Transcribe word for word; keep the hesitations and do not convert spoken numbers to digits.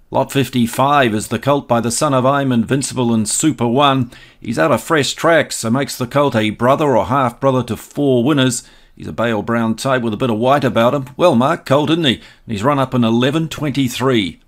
Lot fifty-five is the colt by the son of I'm Invincible and Super One. He's out of fresh tracks, so makes the colt a brother or half-brother to four winners. He's a pale brown type with a bit of white about him. Well marked colt, isn't he? And he's run up in eleven twenty-three.